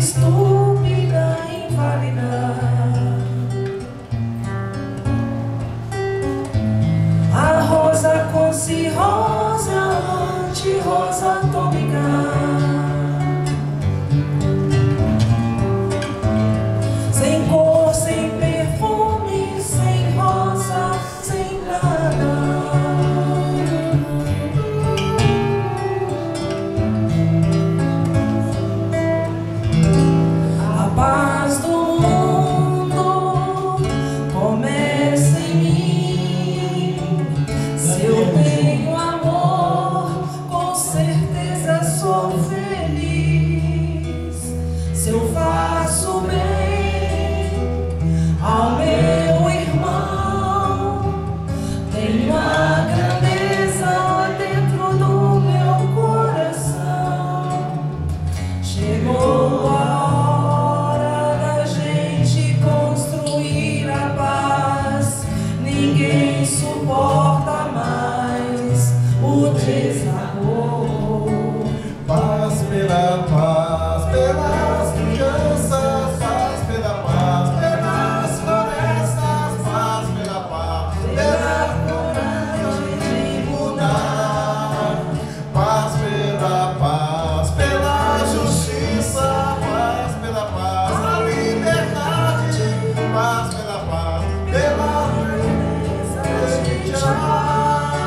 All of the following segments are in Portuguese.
estúpida, inválida. A rosa com-se rosa, anti-rosa atômica. Sem cor, sem perfume, sem rosa, sem nada. A paz do mundo começa em mim. Se eu tenho amor, com certeza sou feliz. Se eu faço bem ao meu irmão, tenho a grandeza dentro do meu coração. Chegou a hora da gente construir a paz. Ninguém suporta mais o desamor. Paz pela paz, pelas crianças, paz pela paz, pelas florestas, paz pela paz, pela coragem de mudar. Paz pela paz, pela justiça, paz pela paz, a liberdade, paz pela paz, pela beleza de amar.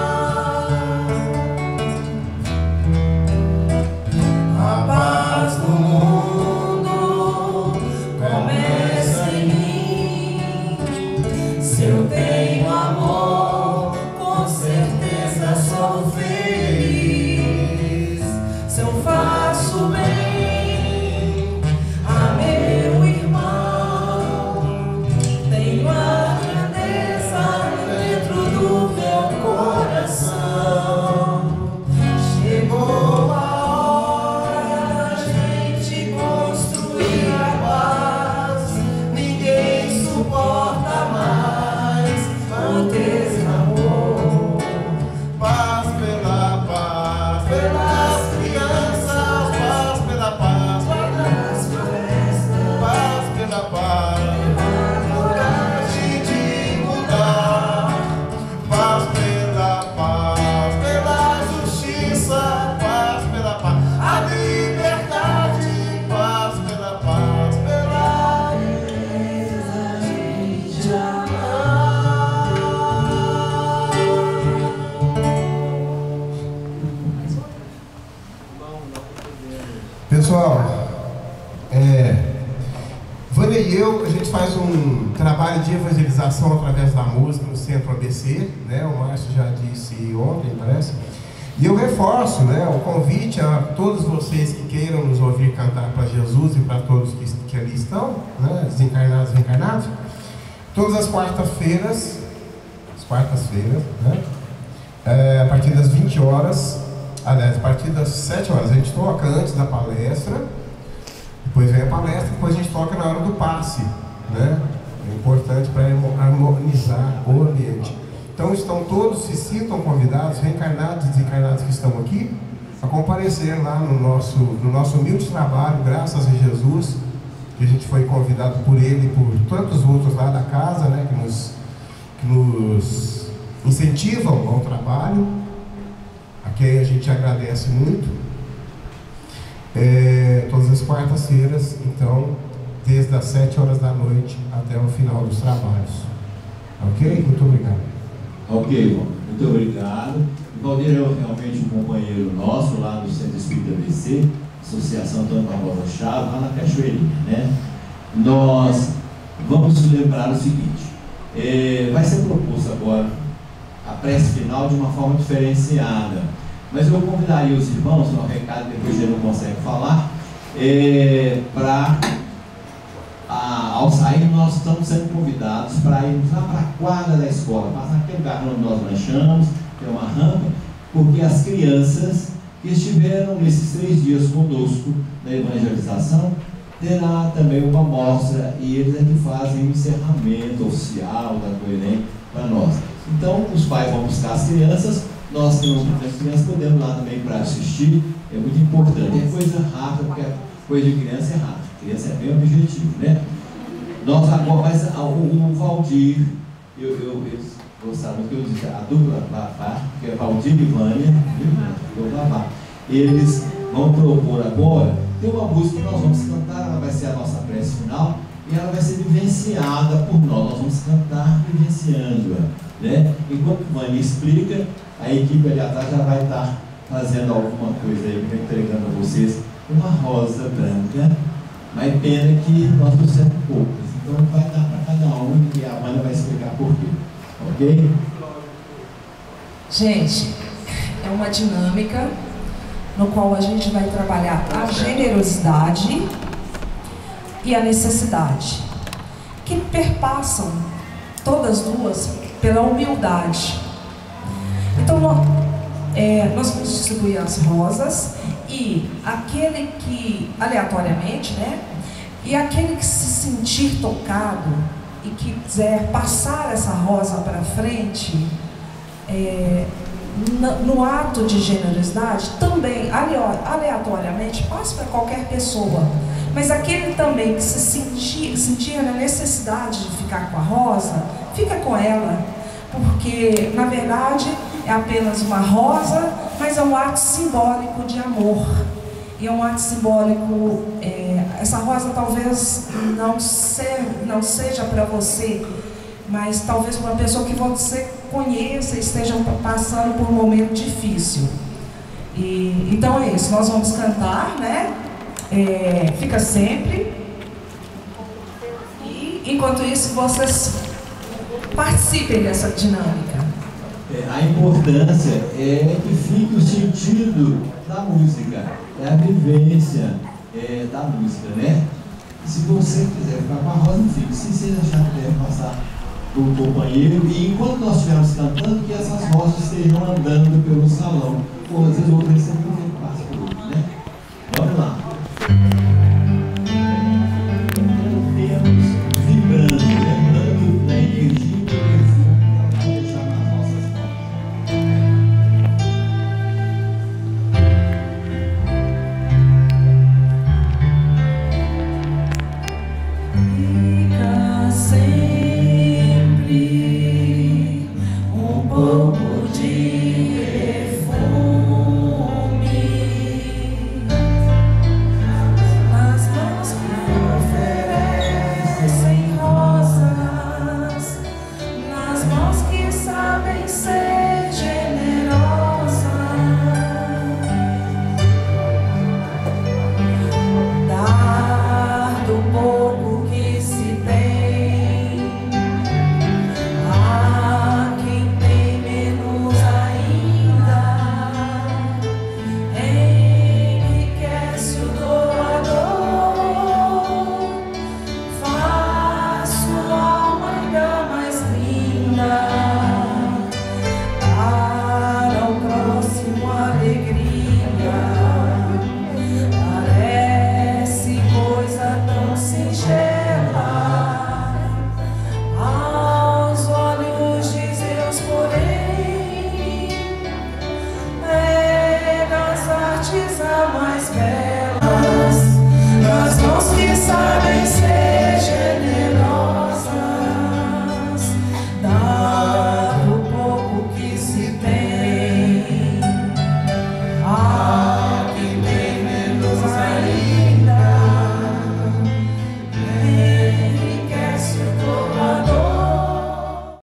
A paz do mundo começa em mim. Se eu tenho amor, com certeza sou feliz. Se eu faço bem a meu irmão, tenho a grandeza dentro do meu coração. Chegou a hora da gente construir a paz. Ninguém suporta mais o desamor. Paz pela paz, pelas crianças, paz pela paz, pelas florestas, paz pela paz, pela coragem de mudar. Paz pela paz, pela justiça, paz pela paz, a liberdade, paz pela paz, pela beleza de amar. Pessoal, Vânia e eu, a gente faz um trabalho de evangelização através da música no Centro ABC, né? O Márcio já disse ontem, parece. E eu reforço, né, o convite a todos vocês que queiram nos ouvir cantar para Jesus e para todos que ali estão, né, desencarnados e reencarnados, todas as quartas-feiras, né, a partir das 20 horas, aliás, a partir das 7 horas, a gente toca antes da palestra, depois vem a palestra, depois a gente toca na hora do passe, né? É importante para harmonizar o ambiente. Então estão todos, se sintam convidados, reencarnados e desencarnados que estão aqui, a comparecer lá no nosso humilde trabalho, graças a Jesus, que a gente foi convidado por ele e por tantos outros lá da casa, né, que nos incentivam ao trabalho, a quem a gente agradece muito. Todas as quartas-feiras, então, desde as 7 horas da noite até o final dos trabalhos. Ok? Muito obrigado. Ok, irmão. Muito obrigado. O Valdir é realmente um companheiro nosso lá no Centro Espírita ABC, Associação Antônio Barbosa Chaves, lá na Cachoeirinha, né? Nós vamos lembrar o seguinte, vai ser proposto agora a prece final de uma forma diferenciada, mas eu convidaria os irmãos, no recado depois ele não consegue falar, para ao sair nós estamos sendo convidados para irmos lá para a quadra da escola, passar aquele lugar onde nós lanchamos, tem uma rampa, porque as crianças que estiveram nesses 3 dias conosco na evangelização, terá também uma mostra e eles é que fazem o encerramento oficial da Coelém para nós. Então os pais vão buscar as crianças, nós temos as crianças, podemos lá também para assistir, é muito importante, é coisa rápida, porque coisa de criança é rápida, Esse é bem o objetivo, né? Nós agora, mas o Valdir, eu gostava que eu disse, a dupla Babá, que é Valdir e Vânia, eles vão propor agora, tem uma música que nós vamos cantar, ela vai ser a nossa prece final, e ela vai ser vivenciada por nós vamos cantar vivenciando-a, né? Enquanto Vânia explica, a equipe ali atrás já vai estar fazendo alguma coisa aí, entregando a vocês uma rosa branca, mas pena que nós trouxemos poucas, então vai dar para cada um e a Vânia vai explicar por quê, ok? Gente, é uma dinâmica no qual a gente vai trabalhar a generosidade e a necessidade, que perpassam todas duas pela humildade. Então nós vamos distribuir as rosas e aquele que, aleatoriamente, né? E aquele que se sentir tocado e que quiser passar essa rosa para frente, no ato de generosidade, também, aleatoriamente, passe para qualquer pessoa. Mas aquele também que se sentir na necessidade de ficar com a rosa, fica com ela, porque, na verdade, é apenas uma rosa, mas é um ato simbólico de amor. E é um ato simbólico, essa rosa talvez não seja para você, mas talvez para uma pessoa que você conheça e esteja passando por um momento difícil. Então é isso, nós vamos cantar, né? Fica sempre. E enquanto isso, vocês participem dessa dinâmica. A importância é que fique o sentido da música, é a vivência da música, né? E se você quiser ficar com a rosa, fique. Se você achar que deve passar para o companheiro, e enquanto nós estivermos cantando, que essas rosas estejam andando pelo salão, ou às vezes outras sempre